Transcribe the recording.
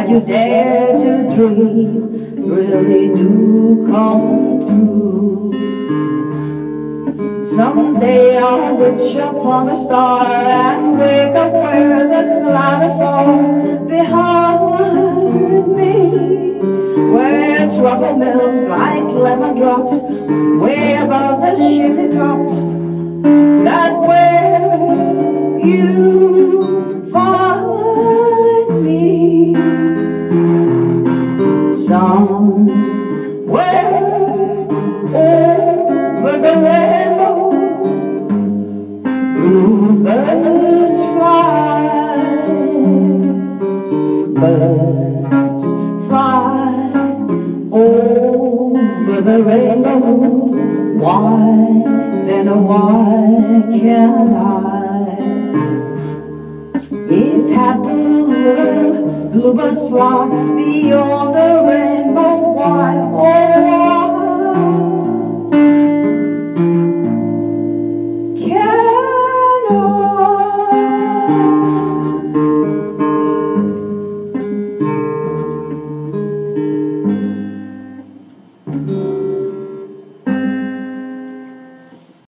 you dare to dream really do come true. Someday I'll reach upon a star and wake up where the clouds fall behind me, where trouble melts like lemon drops way above the chimney tops. That where you find me, somewhere over the rainbow, bluebirds fly, birds fly over the rainbow. Why, then why can't I? If happy little bluebirds fly beyond the rainbow, why, oh why can't I?